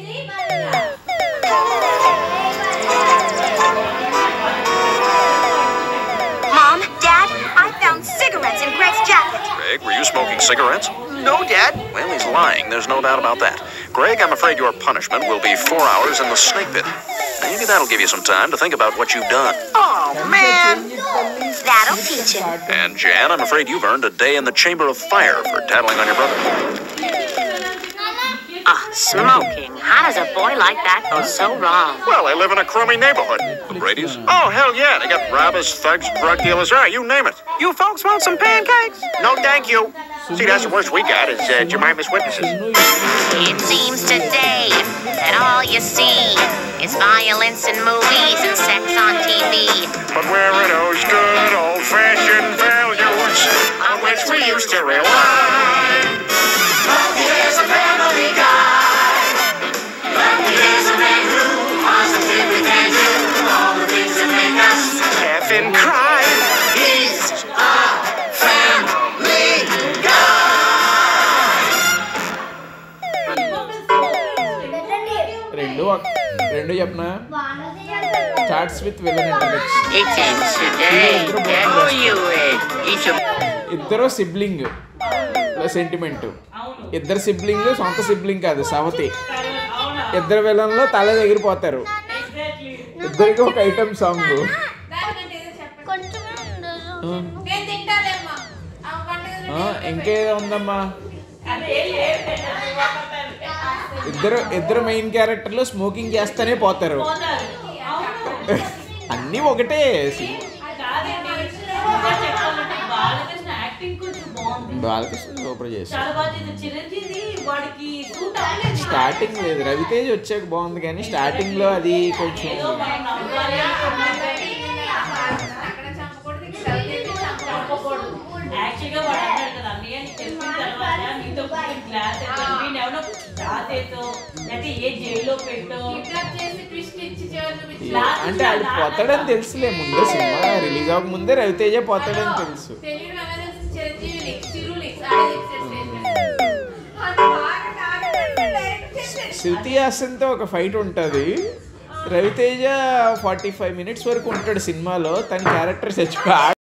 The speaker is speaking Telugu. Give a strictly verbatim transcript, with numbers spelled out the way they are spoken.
Mom, Dad, I found cigarettes in Greg's jacket. Greg, were you smoking cigarettes? No, Dad. Well, he's lying. There's no doubt about that. Greg, I'm afraid your punishment will be four hours in the snake pit. Maybe that'll give you some time to think about what you've done. Oh, man. That'll teach him. And Jan, I'm afraid you've earned a day in the chamber of fire for tattling on your brother. Ah, smoking. How does a boy like that go so wrong? Well, I live in a crummy neighborhood. The Brady's? Oh, hell yeah. They got robbers, thugs, drug dealers. Ah, you name it. You folks want some pancakes? No, thank you. See, that's the worst we got is uh, Jemima's witnesses. It seems today that all you see is violence in movies and sex on T V. But where are those good old-fashioned values on which we used to rely? Here's a family guy. Here's a man who positively can do all the things that make us Laugh and cry. He's a family guy. రెండు రెండు చెప్పనా starts with villain introduction. It seems today that who you with each of ఇద్దరు సిబ్లింగ్ సెంటిమెంట్. ఇద్దరు సిబ్లింగ్ సొంత సిబ్లింగ్ కాదు సవతి. ఇద్దరు విలన్లో తల ఎగిరిపోతారు. ఇద్దరికి ఒక ఐటమ్ సాంగ్. ఇంకేదో ఉందమ్మా. ఇద్దరు ఇద్దరు మెయిన్ క్యారెక్టర్లు స్మోకింగ్ చేస్తూనే పోతారు. అన్నీ ఒకటే. బాలకృష్ణ సూపర్ చేశారు. స్టార్టింగ్ లేదు, రవితేజ్ వచ్చాక బాగుంది కానీ స్టార్టింగ్ లో అది కొంచెం అంటే అది పోతాడని తెలుసులే. ముందే సినిమా రిలీజ్ అవ్వక ముందే రవితేజ పోతాడని తెలుసు. శృతి హాసన్తో ఒక ఫైట్ ఉంటుంది. రవితేజ ఫార్టీ ఫైవ్ మినిట్స్ వరకు ఉంటాడు సినిమాలో. తన క్యారెక్టర్ చచ్చిపోయి